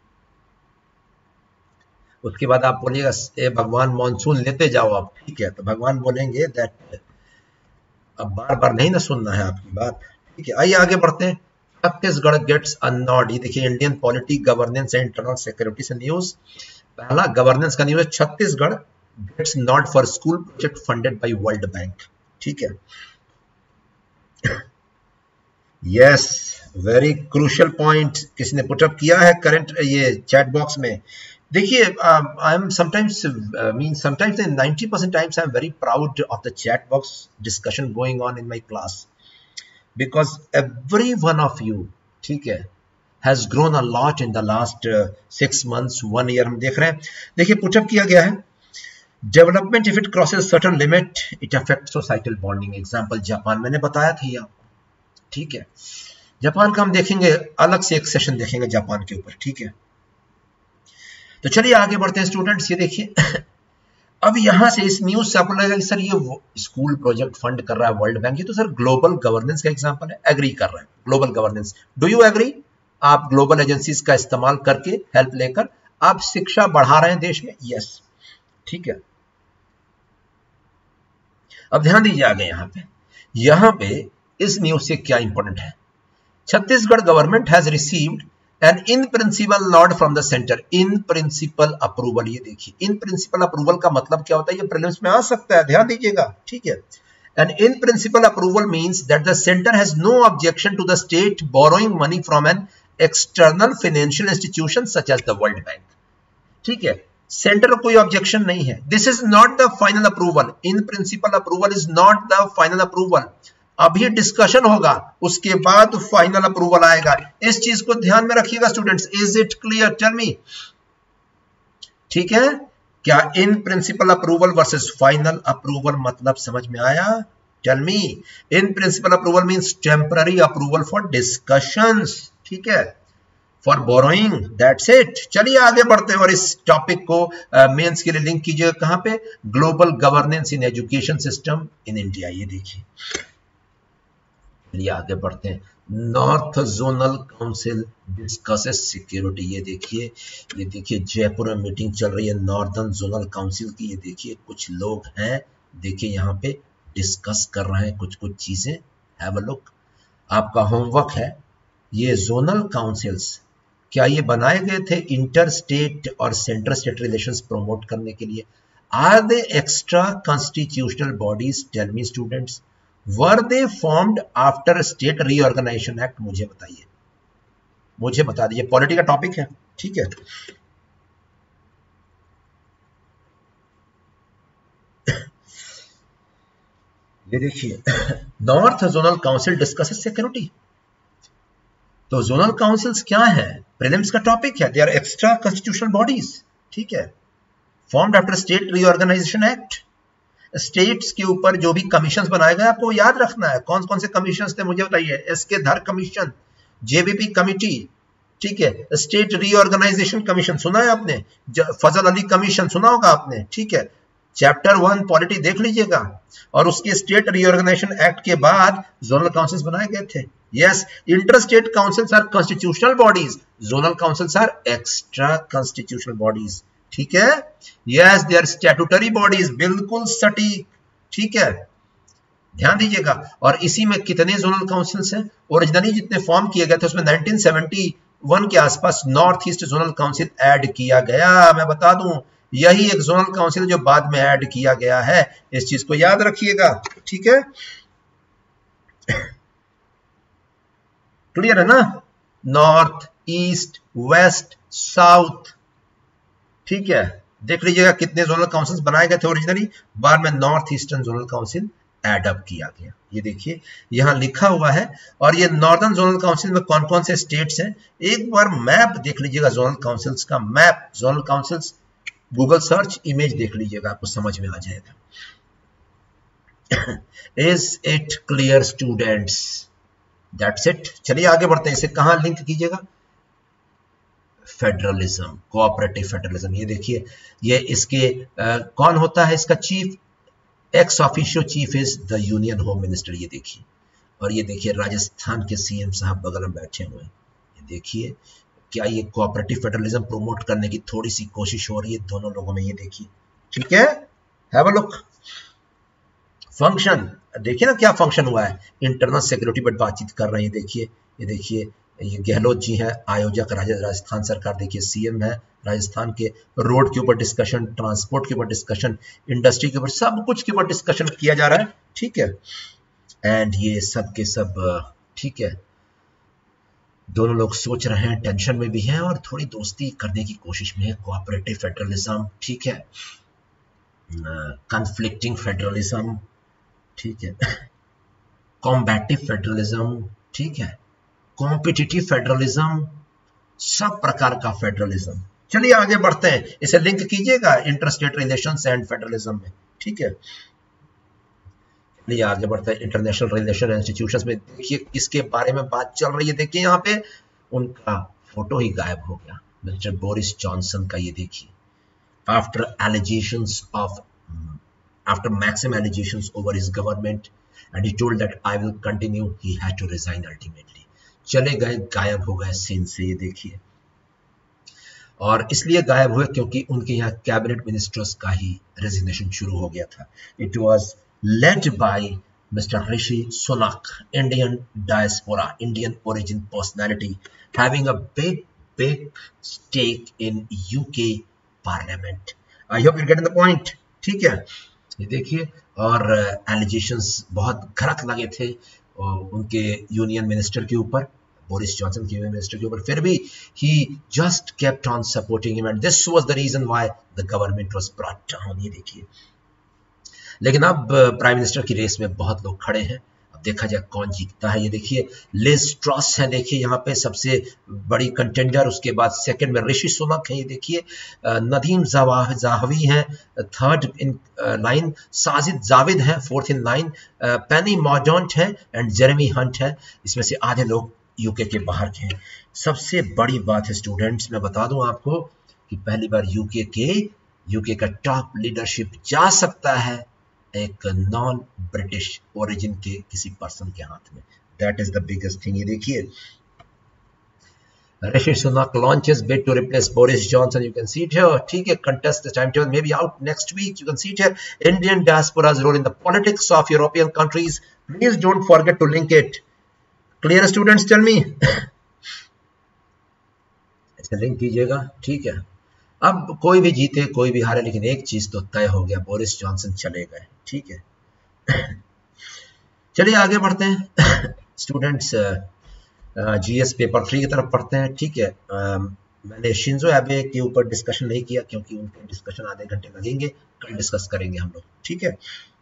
उसके बाद आप बोलिएगा ए भगवान मॉनसून लेते जाओ आप, ठीक है। तो भगवान बोलेंगे दैट अब बार बार नहीं ना सुनना है आपकी बात, ठीक है। आइए आगे बढ़ते हैं। छत्तीसगढ़ गेट्स अ नॉड, ये देखिए Indian polity governance and internal security से न्यूज। पहला गवर्नेंस का न्यूज है, Chhattisgarh gets nod for school project funded by World Bank, ठीक है। यस, वेरी क्रूशियल पॉइंट किसने पुटअप किया है करंट ये चैट बॉक्स में। देखिए I am sometimes mean sometimes in ninety percent times I am very proud of the chat box discussion going on in my class, because every one of you, ठीक है, has grown a lot in the last six months one year. हम देख रहे हैं, देखिए put up किया गया है, development if it crosses certain limit it affect societal bonding. Example Japan, मैंने बताया था ये आपको, ठीक है। जापान का हम देखेंगे, अलग से एक सेशन देखेंगे जापान के ऊपर, ठीक है। तो चलिए आगे बढ़ते हैं स्टूडेंट्स। ये देखिए अब यहां से इस न्यूज से आपको लगेगा कि सर ये स्कूल प्रोजेक्ट फंड कर रहा है वर्ल्ड बैंक, ये तो सर ग्लोबल गवर्नेंस का एग्जांपल है, एग्री कर रहा है global governance. Do you agree? आप ग्लोबल एजेंसीज का इस्तेमाल करके, हेल्प लेकर आप शिक्षा बढ़ा रहे हैं देश में, यस, ठीक है। अब ध्यान दीजिए आगे यहां पे, यहां पे इस न्यूज से क्या इंपॉर्टेंट है। Chhattisgarh government has received an in principle nod from the centre, in principle approval. ये देखिए इन प्रिंसिपल अप्रूवल का मतलब क्या होता है, ये प्रीलिम्स में आ सकता है, ध्यान दीजिएगा, ठीक है। An in principle approval means that the centre has no objection to the state borrowing money from an external financial institution such as the World Bank, ठीक है। सेंटर को कोई ऑब्जेक्शन नहीं है। This is not the final approval, in principle approval is not the final approval. अभी discussion होगा, उसके बाद फाइनल अप्रूवल आएगा। इस चीज को ध्यान में रखिएगा students. Is it clear? Tell me, ठीक है। क्या in principle approval versus final approval मतलब समझ में आया? Tell me. In principle approval means temporary approval for discussions, ठीक है, फॉर बोरोइंग, दैट्स इट। चलिए आगे बढ़ते हैं और इस टॉपिक को मेंस uh, के लिए लिंक कीजिएगा कहां पे, global governance in education system in India. ये देखिए, चलिए आगे बढ़ते हैं। North zonal council discusses security. ये देखिए, ये देखिए जयपुर में मीटिंग चल रही है नॉर्दर्न जोनल काउंसिल की। ये देखिए कुछ लोग हैं, देखिए यहाँ पे डिस्कस कर रहे हैं कुछ कुछ चीजें। हैव अ लुक, आपका होमवर्क है। ये जोनल काउंसिल्स क्या ये बनाए गए थे इंटर स्टेट और सेंटर स्टेट रिलेशंस प्रमोट करने के लिए? Are they extra constitutional bodies? Tell me students, were they formed after state reorganisation act? मुझे बताइए, मुझे बता दीजिए, पॉलिटी का टॉपिक है, ठीक है। ये देखिए north zonal council discusses security. तो जोनल काउंसिल्स क्या है, प्रीलिम्स का टॉपिक है। They are extra constitutional bodies, ठीक है, formed after state reorganisation act. States के ऊपर जो भी कमीशंस बनाए गए आपको याद रखना है, कौन कौन से कमीशंस थे मुझे बताइए। एस के धर कमीशन, जेबीपी कमिटी, ठीक है, स्टेट रीऑर्गेनाइजेशन कमीशन सुना है आपने, फजल अली कमीशन सुना होगा आपने, ठीक है। चैप्टर वन पॉलिटी देख लीजिएगा। और उसके स्टेट रीऑर्गेनाइजेशन एक्ट के बाद जोनल काउंसिल्स बनाए गए थे। Yes, inter state councils are constitutional bodies, zonal councils are extra constitutional bodies, ठीक है। Yes, they are statutory bodies, बिल्कुल सटीक, ठीक है, ध्यान दीजिएगा। और इसी में कितने जोनल काउंसिल्स हैं? ओरिजिनली जितने फॉर्म किए गए थे उसमें नाइनटीन सेवेंटी वन के आसपास north east zonal council add किया गया। मैं बता दूं, यही एक जोनल काउंसिल जो बाद में ऐड किया गया है, इस चीज को याद रखिएगा, ठीक है। क्लियर है ना? नॉर्थ, ईस्ट, वेस्ट, साउथ, ठीक है, देख लीजिएगा कितने जोनल काउंसिल्स बनाए गए थे ओरिजिनली, बाद में north eastern zonal council add up किया गया। ये देखिए यहाँ लिखा हुआ है, और ये नॉर्दर्न जोनल काउंसिल में कौन कौन से स्टेट्स हैं, एक बार मैप देख लीजिएगा जोनल काउंसिल्स का, map zonal councils, Google search image देख लीजिएगा, आपको समझ में आ जाएगा। Is it clear students? That's it. चलिए आगे बढ़ते हैं, इसे कहां लिंक कीजिएगा, फेडरलिज्म, कोऑपरेटिव फेडरलिज्म। ये देखिए ये इसके आ, कौन होता है इसका chief, ex officio chief is the union home minister. ये देखिए, और ये देखिए राजस्थान के सीएम साहब बगल में बैठे हुए हैं। ये देखिए क्या ये कोऑपरेटिव फेडरलिज्म प्रोमोट करने की थोड़ी सी कोशिश हो रही है दोनों लोगों में। ये देखिए, ठीक है, हैव अ लुक। फंक्शन देखिए ना क्या फंक्शन हुआ है, इंटरनल सिक्योरिटी पर बातचीत कर रहे हैं। देखिए ये देखिए ये गहलोत जी है आयोजक राजस्थान सरकार, देखिए सीएम है राजस्थान के, रोड के ऊपर डिस्कशन, ट्रांसपोर्ट के ऊपर डिस्कशन, इंडस्ट्री के ऊपर, सब कुछ के ऊपर डिस्कशन किया जा रहा है, ठीक है। एंड ये सब के सब ठीक है, दोनों लोग सोच रहे हैं, टेंशन में भी हैं और थोड़ी दोस्ती करने की कोशिश में है। कोऑपरेटिव फेडरलिज्म, ठीक है, कॉन्फ्लिक्टिंग फेडरलिज्म, ठीक है, कॉम्बैटिव फेडरलिज्म, ठीक है, कॉम्पिटिटिव फेडरलिज्म, सब प्रकार का फेडरलिज्म। चलिए आगे बढ़ते हैं, इसे लिंक कीजिएगा इंटरस्टेट रिलेशंस एंड फेडरलिज्म में, ठीक है। चलिए आगे बढ़ते हैं, इंटरनेशनल रिलेशन इंस्टीट्यूशंस में देखिए किसके बारे में बात चल रही है। देखिए यहाँ पे उनका फोटो ही गायब हो गया, मिस्टर बोरिस जॉनसन का। ये देखिए, after allegations of after maximum allegations over his government and he told that I will continue, he had to resign ultimately. चले गए, गायब हो गए सीन से। ये देखिए, और इसलिए गायब हुए क्योंकि उनके यहाँ कैबिनेट मिनिस्टर्स का ही रेजिग्नेशन शुरू हो गया था। It was led by mister Rishi Sunak, Indian diaspora, Indian origin personality, having a big big stake in UK parliament. I hope you get the point, ठीक है। ये देखिए, और एलिगेशंस बहुत खरक लगे थे उनके यूनियन मिनिस्टर के ऊपर, बोरिस जॉनसन के यूनियन मिनिस्टर के ऊपर, फिर भी he just kept on supporting him and this was the reason why the government was brought down. ये देखिए, लेकिन अब प्राइम मिनिस्टर की रेस में बहुत लोग खड़े हैं, अब देखा जाए कौन जीतता है। ये देखिए लिज ट्रस है, देखिए यहाँ पे सबसे बड़ी कंटेंडर, उसके बाद सेकंड में ऋषि सुनक है। ये देखिए नदीम जाहवी हैं third in line, Sajid Javid हैं फोर्थ इन लाइन, पेनी मॉर्डॉन्ट है एंड जेरेमी हंट है। इसमें से आधे लोग यूके के बाहर के हैं। सबसे बड़ी बात है स्टूडेंट्स, मैं बता दूं आपको कि पहली बार यूके के यूके का टॉप लीडरशिप जा सकता है एक नॉन ब्रिटिश ओरिजिन के किसी पर्सन के हाथ में। That is the biggest thing. ये देखिए Rishi Sunak launches bid to replace Boris Johnson. You can see it here. ठीक है, contest the timetable may be out next week. You can see it here. Indian diaspora's role in the politics of European countries. Please don't forget to link it. Clear students, tell me. इसे link कीजिएगा, ठीक है। अब कोई भी जीते कोई भी हारे, लेकिन एक चीज तो तय हो गया, बोरिस जॉनसन चले गए, ठीक है। चलिए आगे बढ़ते हैं स्टूडेंट्स, जीएस पेपर थ्री की तरफ पढ़ते हैं, ठीक है। uh, मैंने शिंजो एबे के ऊपर डिस्कशन नहीं किया क्योंकि उनके डिस्कशन आधे घंटे लगेंगे, कल डिस्कस करेंगे हम लोग, ठीक है।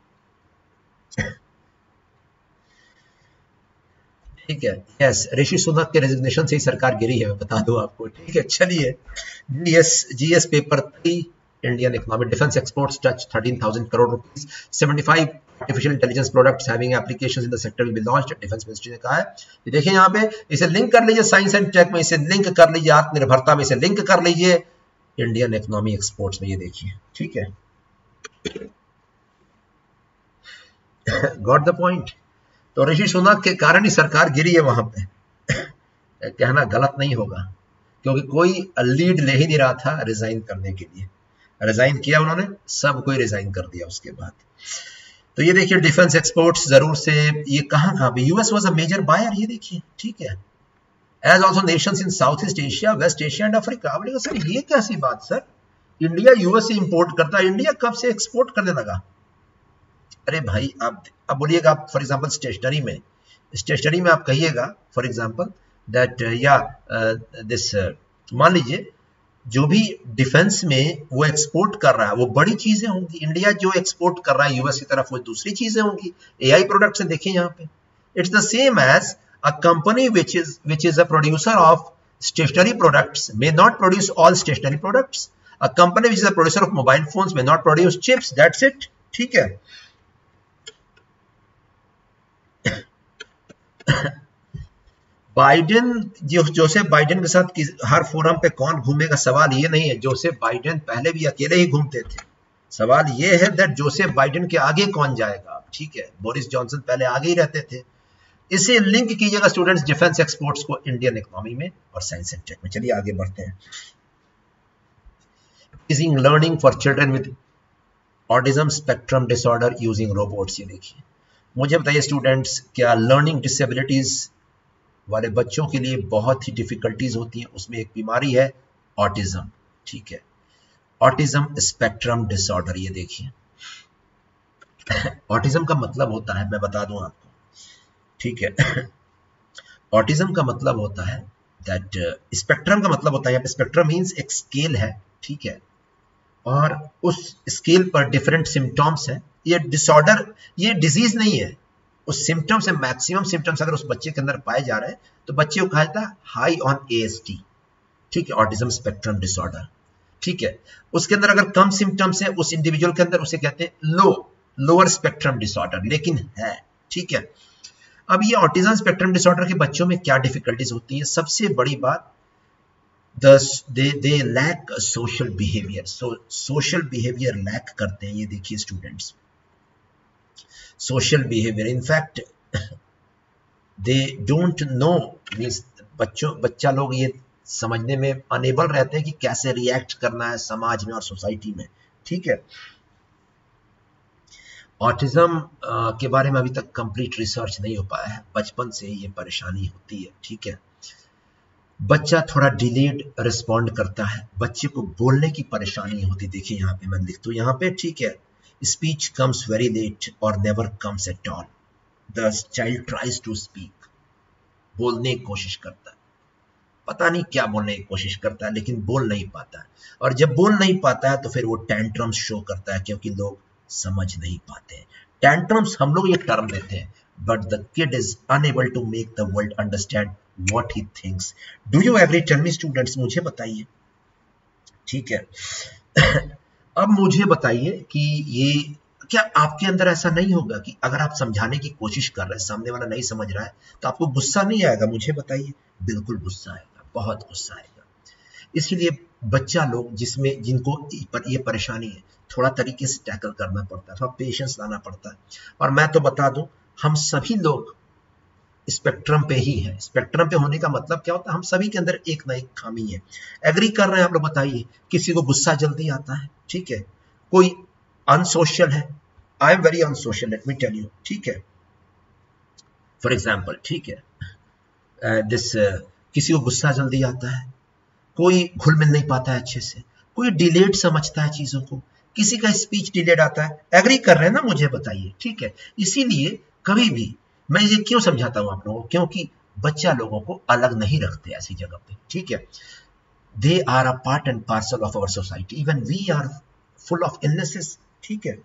ठीक है, यस, ऋषि सुनक के रेजिग्नेशन से ही सरकार गिरी है, मैं बता दूं आपको, ठीक है। चलिए GS GS paper three, Indian economic defence exports touch thirteen thousand crore rupees, seventy five artificial intelligence products having applications in the sector will be launched, defence ministry ने कहा है। ये देखिए यहाँ पे, इसे लिंक कर लीजिए साइंस एंड टेक में, इसे लिंक कर लीजिए आत्मनिर्भरता में, इसे लिंक कर लीजिए इंडियन इकोनॉमी एक्सपोर्ट्स में। ये देखिए, ठीक है, गॉट द पॉइंट। तो ऋषि सुनक के कारण ही सरकार गिरी है वहां पे। कहना गलत नहीं होगा क्योंकि कोई लीड ले ही नहीं रहा था रिजाइन करने के लिए। रिजाइन किया उन्होंने, सब कोई रिजाइन कर दिया उसके बाद। तो ये देखिए डिफेंस एक्सपोर्ट्स जरूर से, ये कहां कहां पे, US was a major buyer, ये देखिए, ठीक है, as also nations in South East Asia, West Asia and Africa. अब बोलेगा सर ये कैसी बात सर, इंडिया यूएस से इंपोर्ट करता है, इंडिया कब से एक्सपोर्ट करने लगा? अरे भाई आप अब बोलिएगा, आप फॉर एग्जांपल स्टेशनरी में स्टेशनरी में आप कहिएगा फॉर एग्जांपल दैट या दिस, मान लीजिए जो भी डिफेंस में वो एक्सपोर्ट कर रहा है वो बड़ी चीजें होंगी, इंडिया जो एक्सपोर्ट कर रहा है यूएस की तरफ वो दूसरी चीजें होंगी। एआई प्रोडक्ट्स है, देखिए यहाँ पे it's the same as a company which is which is a producer of stationery products may not produce all stationery products. A company which is a producer of mobile phones may not produce chips, that's it. ठीक है, Biden, जो Joseph Biden के साथ हर forum पे कौन घूमेगा, सवाल ये नहीं है। जोसेफ बाइडेन पहले भी अकेले ही घूमते थे। सवाल ये है दैट जोसेफ बाइडेन के आगे कौन जाएगा। ठीक है, बोरिस जॉनसन पहले आगे ही रहते थे। इसे लिंक कीजिएगा स्टूडेंट्स डिफेंस एक्सपोर्ट्स को इंडियन इकोनॉमी में और साइंस एंड टेक में। चलिए आगे बढ़ते हैं। Using learning for children with autism spectrum disorder using robots. ये देखिए, मुझे बताइए स्टूडेंट्स, क्या लर्निंग डिसेबिलिटीज वाले बच्चों के लिए बहुत ही डिफिकल्टीज होती हैं? उसमें एक बीमारी है ऑटिज्म। ठीक है, ऑटिज्म स्पेक्ट्रम डिसऑर्डर। ये देखिए, ऑटिज्म का मतलब होता है, मैं बता दूं आपको। ठीक है, ऑटिज्म का मतलब होता है दैट स्पेक्ट्रम का मतलब होता है, स्पेक्ट्रम मींस एक स्केल है। ठीक है, और उस स्केल पर डिफरेंट सिम्टम्स हैं। ये डिसऑर्डर, ये डिजीज नहीं है। उस सिम्टम्स है, मैक्सिमम सिम्टम्स अगर उस बच्चे के अंदर पाए जा रहे हैं तो बच्चे को कहा जाता है हाई ऑन एएसडी। ठीक है, ऑटिज्म स्पेक्ट्रम डिसऑर्डर। ठीक है, उसके अंदर अगर कम सिम्टम्स है उस इंडिविजुअल के अंदर, उसे कहते हैं लो लोअर स्पेक्ट्रम डिसऑर्डर, लेकिन है। ठीक है, अब ये ऑटिज्म स्पेक्ट्रम डिसऑर्डर के बच्चों में क्या डिफिकल्टीज होती है? सबसे बड़ी बात, they they lack social behaviour. So social behaviour lack करते हैं। ये देखिए students, social behaviour, in fact they don't know, means बच्चों बच्चा लोग ये समझने में अनेबल रहते हैं कि कैसे रिएक्ट करना है समाज में और सोसाइटी में। ठीक है, ऑटिज्म के बारे में अभी तक कंप्लीट रिसर्च नहीं हो पाया है, बचपन से ही ये परेशानी होती है। ठीक है, बच्चा थोड़ा डिलेड रिस्पॉन्ड करता है, बच्चे को बोलने की परेशानी होती। देखिए यहाँ पे मैं लिख दूं यहाँ पे। ठीक है, स्पीच कम्स वेरी लेट और never comes at all. The child tries to speak, बोलने की कोशिश करता है, पता नहीं क्या बोलने की कोशिश करता है, लेकिन बोल नहीं पाता है। और जब बोल नहीं पाता है तो फिर वो टैंट्रम्स शो करता है, क्योंकि लोग समझ नहीं पाते हैं। टैंट्रम्स हम लोग ये टर्म देते हैं, but the kid is unable to make the world understand what he thinks. Do you agree? Tell me students, मुझे बताइए। ठीक है, अब मुझे बताइए कि ये क्या आपके अंदर ऐसा नहीं होगा कि अगर आप समझाने की कोशिश कर रहे हैं, सामने वाला नहीं समझ रहा है, तो आपको गुस्सा नहीं आएगा? मुझे बताइए। बिल्कुल गुस्सा आएगा, बहुत गुस्सा आएगा। इसलिए बच्चा लोग जिसमें जिनको पर ये परेशानी है, थोड़ा तरीके से टैकल करना पड़ता है, थोड़ा पेशेंस लाना पड़ता है। और मैं तो बता दूं, हम सभी लोग स्पेक्ट्रम पे ही है। स्पेक्ट्रम पे होने का मतलब क्या होता है? हम सभी के अंदर एक ना एक खामी है। एग्री कर रहे हैं आप लोग? बताइए। किसी को गुस्सा जल्दी आता है, ठीक है, कोई अनसोशल है, I am very unsocial, let me tell you. ठीक है, फॉर एग्जाम्पल, ठीक है, दिस किसी को गुस्सा जल्दी आता है, कोई घुल मिल नहीं पाता है अच्छे से, कोई डिलेड समझता है चीजों को, किसी का स्पीच डिलेड आता है। एग्री कर रहे हैं ना? मुझे बताइए। ठीक है, इसीलिए कभी भी मैं ये क्यों समझाता हूं आप लोगों को, क्योंकि बच्चा लोगों को अलग नहीं रखते ऐसी जगह पे। ठीक है, they are a part and parcel of our society, even we are full of illnesses. ठीक है,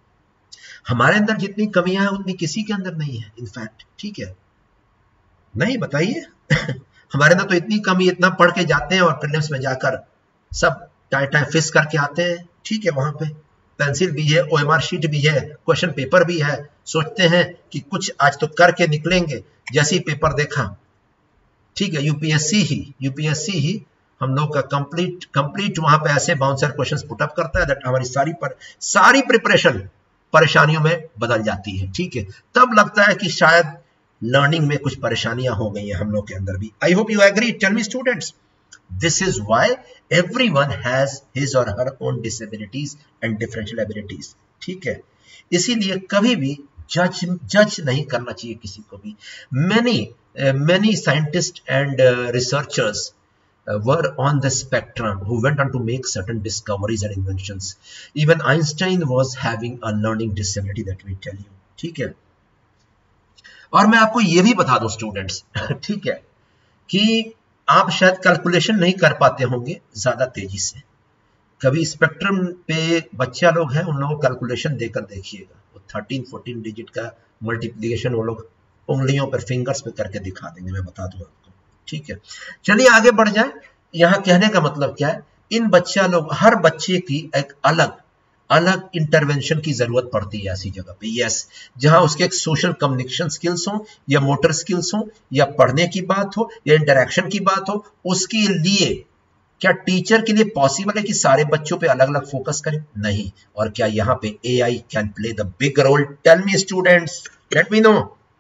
हमारे अंदर जितनी कमियां हैं उतनी किसी के अंदर नहीं है इनफैक्ट। ठीक है, नहीं बताइए हमारे अंदर तो इतनी कमी, इतना पढ़ के जाते हैं और प्रीलिम्स में जाकर सब टाइ टाइ फिस करके आते हैं। ठीक है, वहां पे पेंसिल भी है, ओएमआर शीट भी है, क्वेश्चन पेपर भी है, सोचते हैं कि कुछ आज तो करके निकलेंगे। जैसे ही पेपर देखा, ठीक है, यूपीएससी ही यूपीएससी ही हम लोग का कंप्लीट कंप्लीट वहां पे ऐसे बाउंसर क्वेश्चंस पुट अप करता है दैट हमारी सारी पर सारी प्रिपरेशन परेशानियों में बदल जाती है। ठीक है, तब लगता है कि शायद लर्निंग में कुछ परेशानियां हो गई हैं हम लोग के अंदर भी। I hope you agree. Tell me students, this is why everyone has his or her own disabilities and differential abilities। ठीक है, इसीलिए कभी भी जज जज नहीं करना चाहिए किसी को भी। many uh, many scientists and uh, researchers uh, were on the spectrum who went on to make certain discoveries and inventions. Even Einstein was having a learning disability, that we tell you। ठीक है, और मैं आपको ये भी बता दूं students, ठीक है, कि आप शायद कैलकुलेशन नहीं कर पाते होंगे ज्यादा तेजी से, कभी स्पेक्ट्रम पे बच्चा लोग हैं उन लोगों को कैलकुलेशन देकर देखिएगा, वो थर्टीन फोर्टीन डिजिट का मल्टीप्लिकेशन वो लोग उंगलियों पर फिंगर्स पे करके दिखा देंगे, मैं बता दूं आपको। ठीक है, चलिए आगे बढ़ जाए। यहाँ कहने का मतलब क्या है, इन बच्चा लोग, हर बच्चे की एक अलग अलग इंटरवेंशन की जरूरत पड़ती है ऐसी जगह पे। यस, जहां उसके एक सोशल कम्युनिकेशन स्किल्स हो या मोटर स्किल्स हो या पढ़ने की बात हो या इंटरेक्शन की बात हो, उसके लिए क्या टीचर के लिए पॉसिबल है कि सारे बच्चों पे अलग अलग फोकस करें? नहीं। और क्या यहाँ पे AI can play the big role? Tell me students, let me know,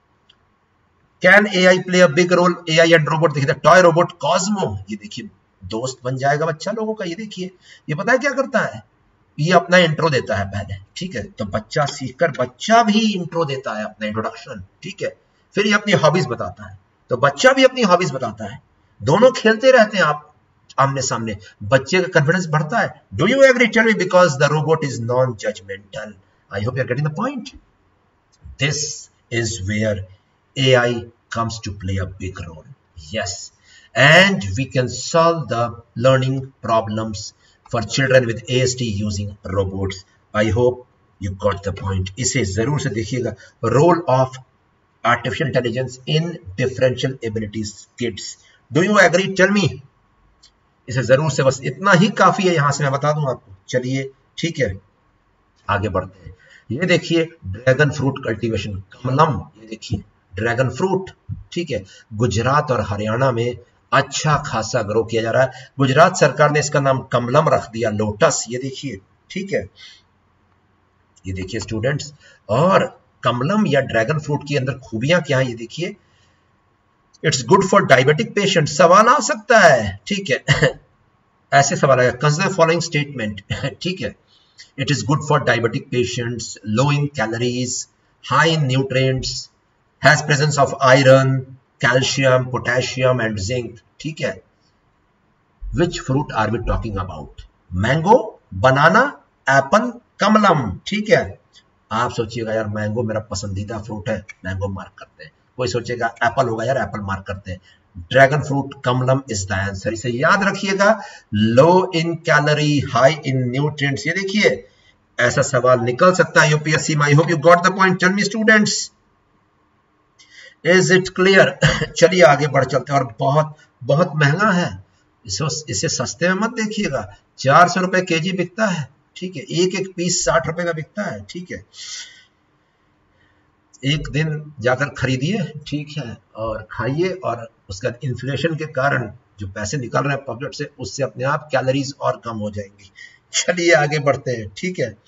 can AI play a big role? AI and robot, देखिए टॉय रोबोट कॉस्मो, ये देखिए दोस्त बन जाएगा बच्चा लोगों का। ये देखिए, ये पता है क्या करता है, ये अपना इंट्रो देता है पहले, ठीक है, तो बच्चा सीखकर बच्चा भी इंट्रो देता है, अपना इंट्रोडक्शन, ठीक है, फिर ये अपनी हॉबीज बताता है, तो बच्चा भी अपनी हॉबीज बताता है, दोनों खेलते रहते हैं आप आमने सामने, बच्चे का कॉन्फिडेंस बढ़ता है। Do you agree? Tell me, because the robot is non judgemental. I hope you are getting the point. This is where AI comes to play a big role. Yes, and we can solve the learning problems for children with A S D using robots. I hope you got the point. इसे जरूर से देखिएगा, role of artificial intelligence in differential abilities kids. Do you agree? Tell me. इसे जरूर से, बस इतना ही काफी है, यहां से मैं बता दूं आपको। चलिए ठीक है, आगे बढ़ते हैं। ये देखिए ड्रैगन फ्रूट कल्टीवेशन, कमलम, ये देखिए ड्रैगन फ्रूट, ठीक है, गुजरात और हरियाणा में अच्छा खासा ग्रो किया जा रहा है। गुजरात सरकार ने इसका नाम कमलम रख दिया, लोटस, ये देखिए, ठीक है, ये देखिए स्टूडेंट्स। और कमलम या ड्रैगन फ्रूट के अंदर खूबियां क्या है, ये देखिए, it's good for diabetic patient. सवाल आ सकता है, ठीक है, ऐसे सवाल आएगा, कंसीडर फॉलोइंग स्टेटमेंट, ठीक है, it is good for diabetic patients, low in calories, high in nutrients, has presence of iron, calcium, potassium and zinc, ठीक है। Which fruit are we talking about? Mango, banana, apple, Kamalam, ठीक है। आप सोचिएगा यार mango मेरा पसंदीदा फ्रूट है, मैंगो मार्क करते हैं। कोई सोचेगा एप्पल होगा यार, एप्पल मार्क करते हैं। Dragon fruit, Kamalam is the answer. इसे याद रखिएगा, low in calorie, high in nutrients. ये देखिए ऐसा सवाल निकल सकता है यूपीएससी में। I hope you got the point. Tell me students, is it clear? चलिए आगे बढ़ चलते हैं। और बहुत बहुत महंगा है, इसे इसे सस्ते में मत देखिएगा। चार सौ रुपए के जी बिकता है, ठीक है, एक एक पीस साठ रुपए का बिकता है, ठीक है। एक दिन जाकर खरीदिए, ठीक है, और खाइए, और उसका इन्फ्लेशन के कारण जो पैसे निकल रहे हैं पॉकेट से, उससे अपने आप कैलोरीज और कम हो जाएंगी। चलिए आगे बढ़ते हैं, ठीक है।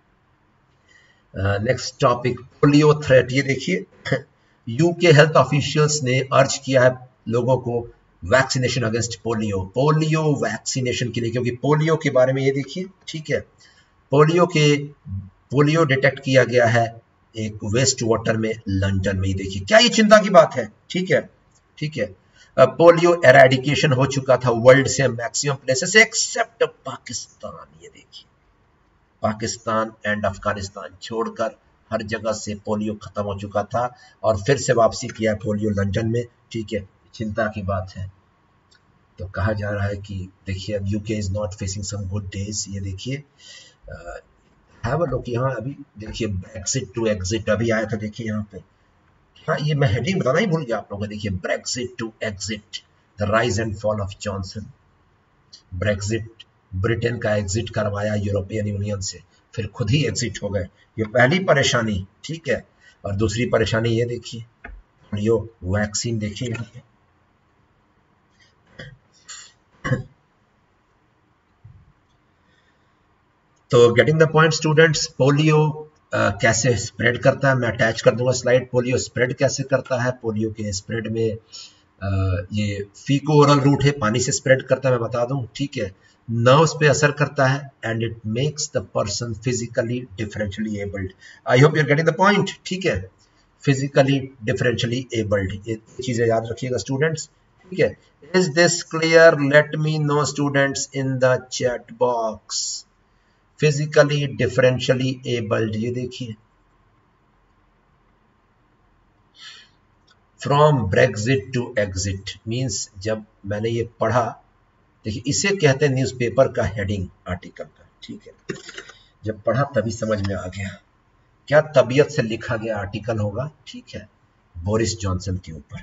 Next topic, polio threat. ये देखिए यूके हेल्थ ऑफिशियल्स ने अर्ज किया है लोगों को vaccination against polio, polio vaccination के लिए, क्योंकि पोलियो के बारे में ये देखिए, ठीक है, पोलियो के पोलियो डिटेक्ट किया गया है एक वेस्ट वाटर में लंदन में। ये देखिए क्या ये चिंता की बात है, ठीक है, ठीक है। पोलियो एरेडिकेशन हो चुका था वर्ल्ड से मैक्सिमम प्लेसेस एक्सेप्ट पाकिस्तान। ये देखिए पाकिस्तान एंड अफगानिस्तान छोड़कर हर जगह से पोलियो खत्म हो चुका था, और फिर से वापसी किया पोलियो लंदन में, ठीक है, चिंता की बात है। तो कहा जा रहा है कि देखिए अब UK is not facing some good days. ये देखिए हैव अ लुक, यहाँ अभी देखिए ब्रेक्सिट टू एग्जिट अभी आया था, देखिए यहाँ पे, हाँ ये मैं हेडिंग बताना ही भूल गया आप लोगों को। देखिए Brexit to exit, the rise and fall of Johnson. Brexit, Britain का एग्जिट करवाया यूरोपियन यूनियन से, फिर खुद ही एग्जिट हो गए। ये पहली परेशानी, ठीक है। और दूसरी परेशानी ये देखिए पोलियो वैक्सीन, देखिए यहाँ पे तो getting the point students, polio uh, कैसे स्प्रेड करता है, मैं अटैच कर दूंगा स्लाइड। पोलियो स्प्रेड कैसे करता है, पोलियो के स्प्रेड में uh, ये फीको ओरल रूट है, पानी से स्प्रेड करता है, मैं बता दूं, ठीक है। नर्व्स पे असर करता है, and it makes the person physically differentially abled. I hope you are getting the point, ठीक है, फिजिकली डिफरेंशियली एबल्ड, ये चीजें याद रखिएगा स्टूडेंट्स, ठीक है। Is this clear? Let me know students in the chat box. Physically differentially abled, ये देखिए from Brexit to exit means जब मैंने ये पढ़ा, देखिए इसे कहते हैं न्यूज़पेपर का हेडिंग आर्टिकल का, ठीक है। जब पढ़ा तभी समझ में आ गया क्या तबीयत से लिखा गया आर्टिकल होगा, ठीक है, बोरिस जॉनसन के ऊपर।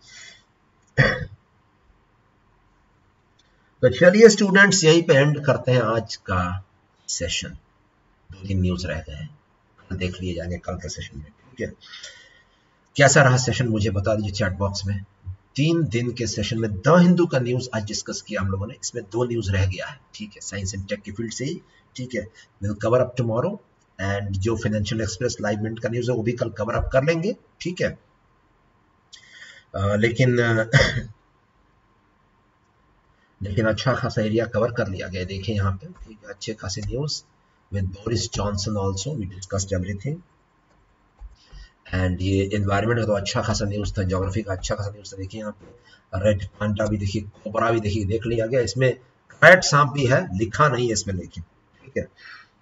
तो चलिए स्टूडेंट्स, यहीं पे एंड करते हैं आज का सेशन। दो तीन न्यूज रह गए हैं, देख लिए जाएंगे कल के सेशन में, ठीक है। कैसा रहा सेशन मुझे बता दीजिए चैट बॉक्स में। तीन दिन के सेशन में द हिंदू का न्यूज आज डिस्कस किया हम लोगों ने, इसमें दो न्यूज रह गया है, ठीक है, साइंस एंड टेक की फील्ड से ही, ठीक है। Will cover up tomorrow, and जो फाइनेंशियल एक्सप्रेस लाइव मिनट का न्यूज है वो भी कल कवर अप कर लेंगे, ठीक है। आ, लेकिन लेकिन अच्छा खासा एरिया कवर कर लिया गया, देखिए यहाँ पे, ठीक है, अच्छे खासे news with Boris Johnson also, we discussed everything. And ये एनवायरनमेंट का तो अच्छा खासा न्यूज था, ज्योग्राफी का अच्छा खासा न्यूज था, देखिए यहाँ पे रेड पांडा भी देखिए, कोबरा भी देखिए, देख लिया गया। इसमें रेड सांप भी है, लिखा नहीं है इसमें लेकिन, ठीक है।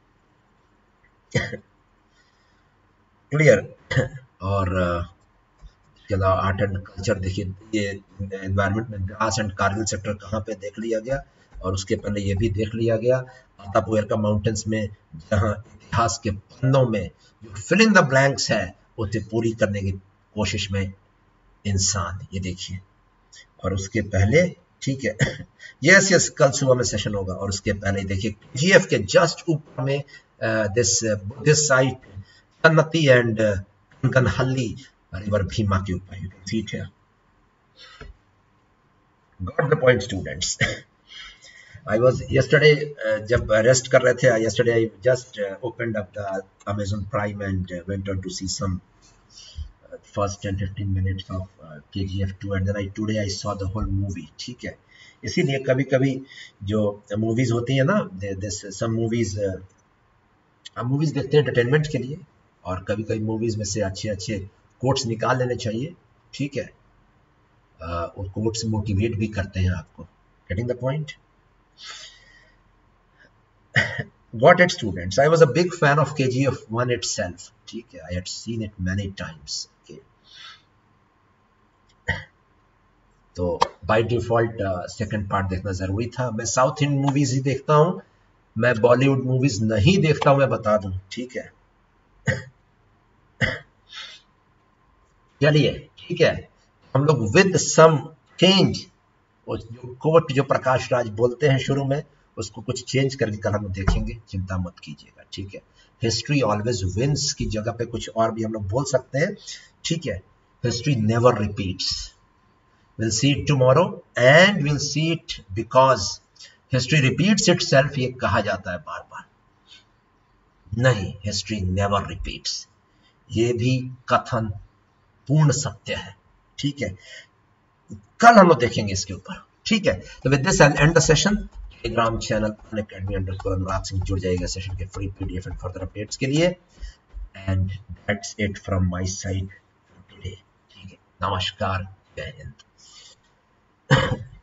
क्लियर। और आर्ट एंड कल्चर देखिए, ये एनवायरनमेंट में द्रास एंड कारगिल सेक्टर कहाँ पे देख लिया गया, और उसके पहले ये भी देख लिया गया आतापुर का माउंटेन्स में, जहाँ इतिहास के पन्नों में जो फिल इन द ब्लैंक्स है उसे पूरी करने की कोशिश में इंसान, ये देखिए। और उसके पहले, ठीक है, यस यस कल सुबह में सेशन होगा, और उसके पहले देखिए जीएफ के जस्ट ऊपर में दिस दिस साइट कन्नती एंड कनहल्ली रिवर भीमा के ऊपर, you can see it here. Got the point students. I was yesterday uh, जब रेस्ट कर रहे थे, yesterday I just uh, opened up the Amazon Prime and uh, went on to see some uh, first ten fifteen minutes of uh, K G F two, and then I today I saw the whole movie, ठीक है। इसीलिए कभी कभी जो movies होती है ना, this some movies uh, हम मूवीज देखते हैं एंटरटेनमेंट के लिए, और कभी कभी मूवीज में से अच्छे अच्छे कोट्स निकाल लेने चाहिए, ठीक है। uh, और कोट्स मोटिवेट भी करते हैं आपको, getting the point. Got it students, I was a big fan of K G F one itself, ठीक है, I had seen it many times, okay. तो by default सेकंड पार्ट देखना जरूरी था। मैं साउथ इंडियन मूवीज ही देखता हूं, मैं बॉलीवुड मूवीज नहीं देखता हूं, मैं बता दूं, ठीक है। चलिए ठीक है, हम लोग विद सम चेंज, जो कोट जो प्रकाश राज बोलते हैं शुरू में, उसको कुछ चेंज करके कल हम देखेंगे, चिंता मत कीजिएगा, ठीक है। हिस्ट्री ऑलवेज विंस की जगह पे कुछ और भी हम लोग बोल सकते हैं, ठीक है। History never repeats, will see it tomorrow and will see it because history repeats itself, ये कहा जाता है बार बार, नहीं, हिस्ट्री नेवर रिपीट्स, ये भी कथन पूर्ण सत्य है, ठीक है। कल हम लोग देखेंगे इसके ऊपर, ठीक है। तो with this I and the session. Telegram channel Unacademy underscore Anurag Singh जुड़ जाइएगा सेशन के free PDF and further updates के लिए। And that's it from my side today, ठीक है। नमस्कार, जय हिंद।